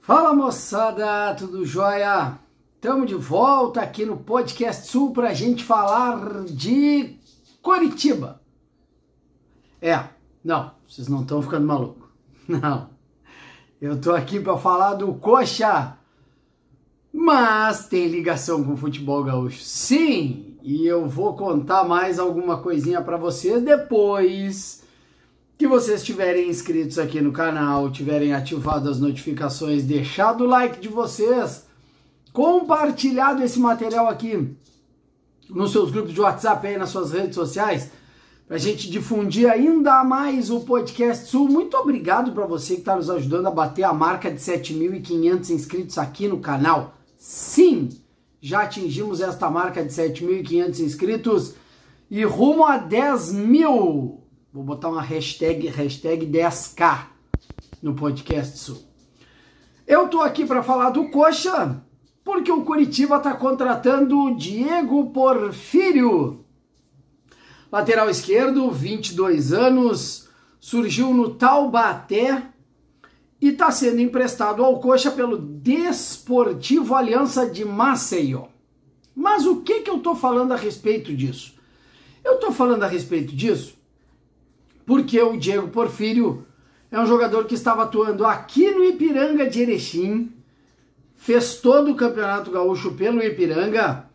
Fala moçada, tudo jóia? Estamos de volta aqui no Podcast Sul para a gente falar de Coritiba. Não, vocês não estão ficando malucos. Não, eu tô aqui para falar do Coxa, mas tem ligação com o futebol gaúcho. Sim, e eu vou contar mais alguma coisinha para vocês depois que vocês estiverem inscritos aqui no canal, tiverem ativado as notificações, deixado o like de vocês, compartilhado esse material aqui nos seus grupos de WhatsApp aí, nas suas redes sociais, pra gente difundir ainda mais o Podcast Sul. Muito obrigado para você que está nos ajudando a bater a marca de 7.500 inscritos aqui no canal. Sim, já atingimos esta marca de 7.500 inscritos e rumo a 10 mil. Vou botar uma hashtag 10K no Podcast Sul. Eu tô aqui para falar do Coxa, porque o Coritiba tá contratando o Diego Porfírio. Lateral esquerdo, 22 anos, surgiu no Taubaté e está sendo emprestado ao Coxa pelo Desportivo Aliança de Maceió. Mas o que eu tô falando a respeito disso? Eu tô falando a respeito disso porque o Diego Porfírio é um jogador que estava atuando aqui no Ipiranga de Erechim, fez todo o Campeonato Gaúcho pelo Ipiranga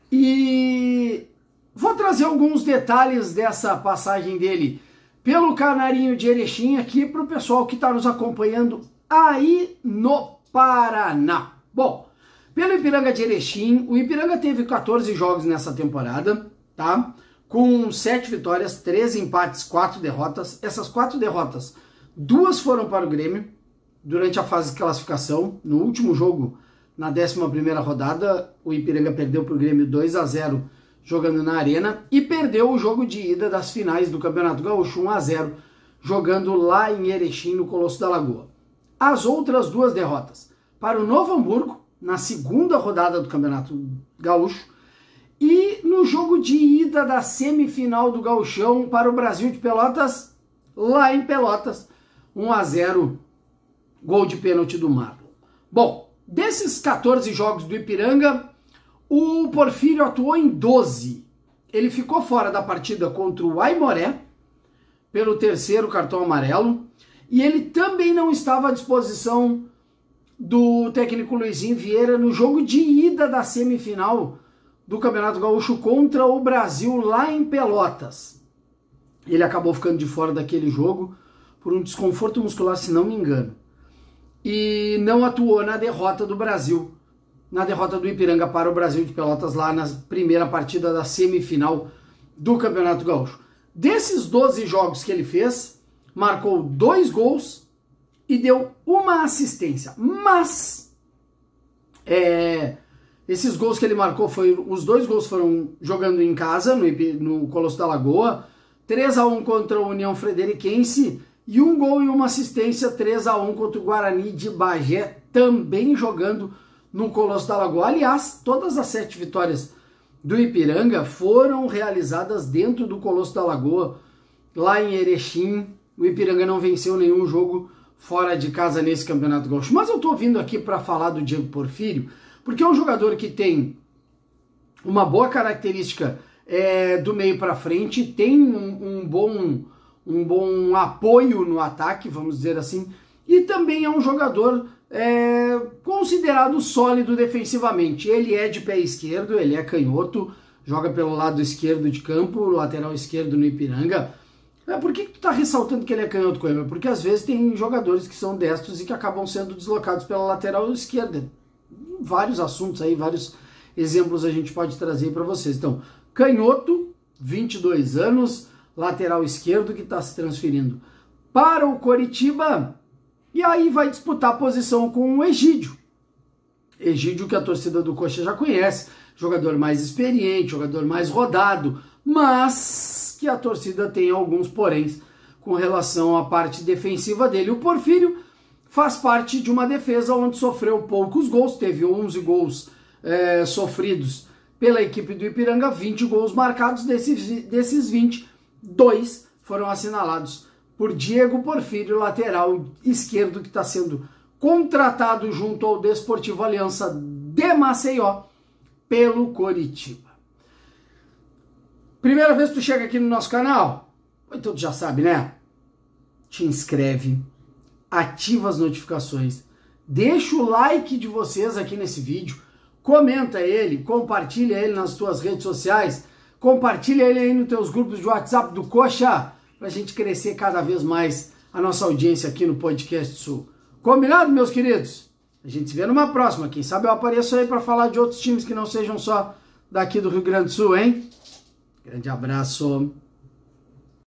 e vou trazer alguns detalhes dessa passagem dele pelo Canarinho de Erechim aqui para o pessoal que está nos acompanhando aí no Paraná. Bom, pelo Ipiranga de Erechim, o Ipiranga teve 14 jogos nessa temporada, tá? Com 7 vitórias, 13 empates, 4 derrotas. Essas 4 derrotas, 2 foram para o Grêmio durante a fase de classificação. No último jogo, na 11ª rodada, o Ipiranga perdeu para o Grêmio 2-0 jogando na Arena e perdeu o jogo de ida das finais do Campeonato Gaúcho 1-0 jogando lá em Erechim, no Colosso da Lagoa. As outras 2 derrotas para o Novo Hamburgo, na 2ª rodada do Campeonato Gaúcho, e no jogo de ida da semifinal do Gauchão para o Brasil de Pelotas, lá em Pelotas, 1-0, gol de pênalti do Marlon. Bom, desses 14 jogos do Ipiranga, o Porfírio atuou em 12. Ele ficou fora da partida contra o Aimoré, pelo 3º cartão amarelo, e ele também não estava à disposição do técnico Luizinho Vieira no jogo de ida da semifinal do Campeonato Gaúcho contra o Brasil lá em Pelotas. Ele acabou ficando de fora daquele jogo por um desconforto muscular, se não me engano. E não atuou na derrota do Brasil, na derrota do Ipiranga para o Brasil de Pelotas lá na primeira partida da semifinal do Campeonato Gaúcho. Desses 12 jogos que ele fez, marcou 2 gols e deu 1 assistência. Mas esses gols que ele marcou, os 2 gols foram jogando em casa, no Colosso da Lagoa, 3-1 contra a União Frederiquense, e 1 gol e 1 assistência, 3-1 contra o Guarani de Bagé, também jogando no Colosso da Lagoa. Aliás, todas as 7 vitórias do Ipiranga foram realizadas dentro do Colosso da Lagoa, lá em Erechim. O Ipiranga não venceu nenhum jogo fora de casa nesse Campeonato Gaúcho. Mas eu tô vindo aqui para falar do Diego Porfírio, porque é um jogador que tem uma boa característica do meio para frente, tem um bom apoio no ataque, vamos dizer assim, e também é um jogador considerado sólido defensivamente. Ele é de pé esquerdo, ele é canhoto, joga pelo lado esquerdo de campo, lateral esquerdo no Ipiranga. Por que tu tá ressaltando que ele é canhoto, Coimbra? Porque às vezes tem jogadores que são destros e que acabam sendo deslocados pela lateral esquerda. Vários assuntos aí, vários exemplos a gente pode trazer para vocês. Então, canhoto, 22 anos, lateral esquerdo, que está se transferindo para o Coritiba, e aí vai disputar a posição com o Egídio. Egídio, que a torcida do Coxa já conhece, jogador mais experiente, jogador mais rodado, mas que a torcida tem alguns poréns com relação à parte defensiva dele. O Porfírio faz parte de uma defesa onde sofreu poucos gols, teve 11 gols sofridos pela equipe do Ipiranga, 20 gols marcados, desses 20, 2 foram assinalados por Diego Porfírio, lateral esquerdo, que está sendo contratado junto ao Desportivo Aliança de Maceió pelo Coritiba. Primeira vez que tu chega aqui no nosso canal? Então tu já sabe, né? Te inscreve, ativa as notificações, deixa o like de vocês aqui nesse vídeo, comenta ele, compartilha ele nas tuas redes sociais, compartilha ele aí nos teus grupos de WhatsApp do Coxa, pra gente crescer cada vez mais a nossa audiência aqui no Podcast Sul. Combinado, meus queridos? A gente se vê numa próxima. Quem sabe eu apareço aí para falar de outros times que não sejam só daqui do Rio Grande do Sul, hein? Grande abraço.